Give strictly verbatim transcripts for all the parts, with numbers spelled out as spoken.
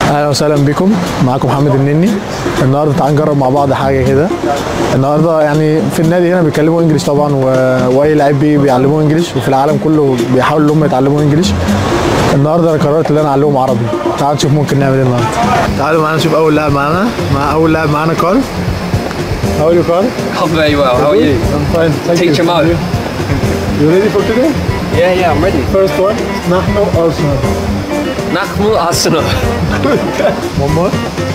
اهلا وسهلا بكم، معاكم محمد النني. النهارده تعالوا نجرب مع بعض حاجه كده. النهارده يعني في النادي هنا بيتكلموا انجليش طبعا، و... واي لعيب بي بيعلموه انجليش، وفي العالم كله بيحاولوا ان هم يتعلموا انجليش. النهارده انا قررت ان انا اعلمهم عربي. تعالوا نشوف ممكن نعمل ايه النهارده. تعالوا معانا نشوف اول لاعب معانا. مع اول لاعب معانا كارل. How are you, Carl? I'm very well. How are you? I'm fine. Thank Teacher you. Mo. You ready for today? Yeah, yeah, I'm ready. First one, نحن أرسنال. نحن Arsenal. One more.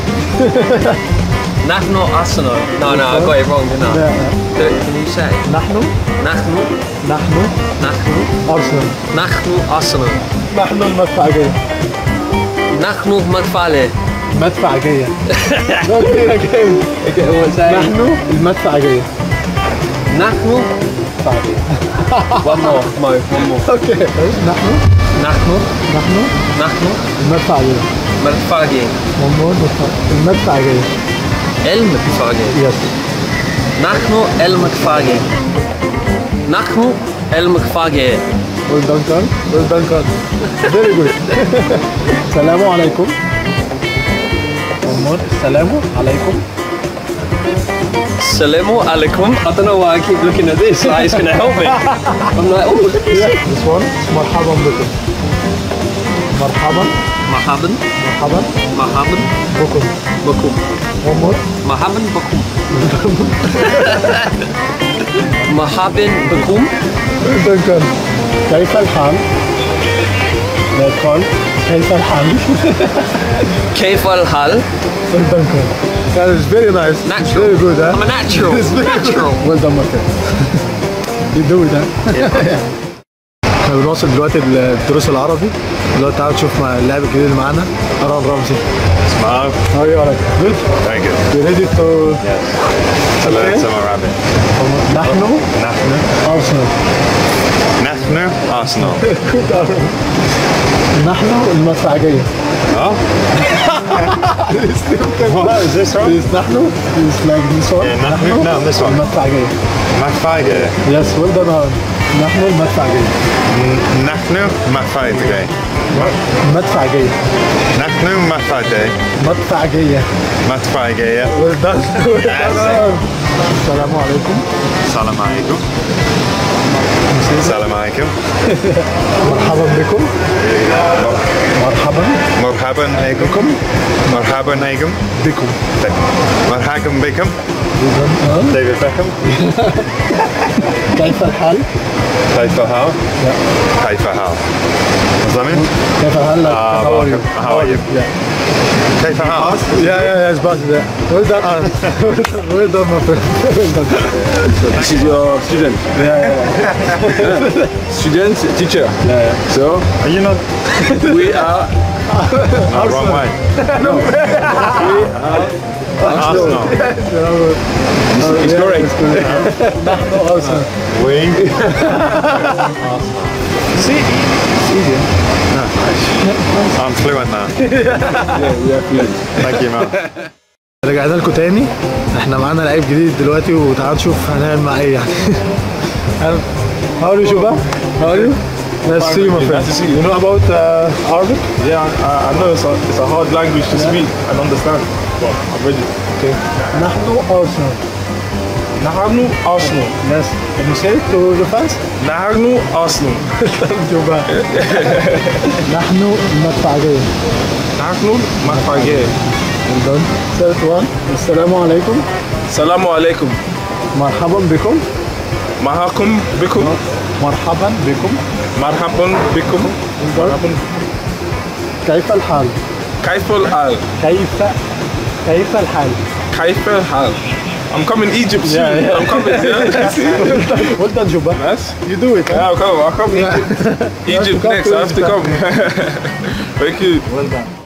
نحن Arsenal. No, no, I got it wrong, didn't I? Yeah. Can you say? نحن نحن نحن نحن أرسنال. نحن Arsenal. نحن المدفعجية. نحن مدفعية. مدفعجية. نحن المدفعجية. نحن مدفعجية. One more, Mo, one more. Okay. نحن نحن نحن نحن المدفعجية. مدفعية. One more. المدفعجية. المدفعية. Yes. نحن المدفعية. نحن المدفعية. Well done, Carl. Well done, Carl. Very good. السلام عليكم. One more. السلام عليكم. Assalamu alaikum. I don't know why I keep looking at this, like it's gonna help me. I'm like, oh, look at this. Yeah. This one. مرحبا بكم. مرحبا. مرحبا. مرحبا. مرحبا. بكم. بكم. One more. مرحبا بكم. مرحبا بكم. دكان. كيف الحال؟ لا كارل. كيف الحال؟ كيف الحال؟ دكان. That is very nice. Natural. Very good, huh? I'm a natural. It's very Natural. Well done, my friend. You do it, huh? احنا بنواصل دلوقتي الدروس العربي. دلوقتي تعالوا نشوف مع اللاعب الجديد اللي معانا أران رمزي. Smile. How are you? Alright. Good. Very good. You ready to? Yes. To learn some Arabic. نحن نحن أرسنال. نحن Arsenal. نحن المدفعجية. Oh? What is this one? This نحن is like this one. Yeah, نحن. No, this one. المدفعجية. Mafage. Yes, well done, Aaron. نحن المدفعجية. نحن Mafage. مدفعجية. نحن Mafage. مدفعجية. Mafage. Well done. Well done, Aaron. السلام عليكم. Salam alaikum. Salam alaikum. مرحبا بكم. مرحبا مرحبا بكم. مرحبا بكم. بكم. مرحبا بكم. آه. David Beckham. كيف الحال؟ كيف الحال? كيف الحال? What's that mean? كيف الحال؟ Ah, How are you? welcome. How are you? Yeah. كيف الحال? Yeah, yeah, yeah, it's possible. Yeah. Well done, Aaron. Well done, my friend. Well done. This is your student. Yeah, yeah, Student, teacher. yeah. yeah. So Are you not? we are No, wrong way. Arsenal. it's correct. نحن أرسنال. We. See? Easy. I'm fluent now. Yeah, we are fluent. Thank you, man. رجعنا لكم تاني. احنا معانا لعيب جديد دلوقتي، وتعالوا نشوف هنعمل معاه ايه يعني. How are you, Shuba? How are you? Nice to see you, my friend. Nice to see you. You know about uh, Arabic? Yeah, I, I know it's a, it's a hard language to speak and understand, but I'm ready. Okay. نحن أرسنال. نحن Arsenal. Yes. Can you say it to the fans? نحن Arsenal. شوبا. نحن المدفعجية. نحن مدفعية. Well done. Third one. السلام عليكم. السلام عليكم. مرحبا بكم. معكم بكم. مرحبا بكم. مرحبا بكم. مرحبا. كيف الحال؟ كيف الحال؟ كيف كيف الحال؟ كيف الحال? I'm coming Egypt soon. Yeah, yeah. I'm coming. Yeah. Well done, Juba. Nice. You do it. Yeah, I'll come. I'll come Yeah. Egypt come next. to I have to Egypt. come. Thank you. Well done.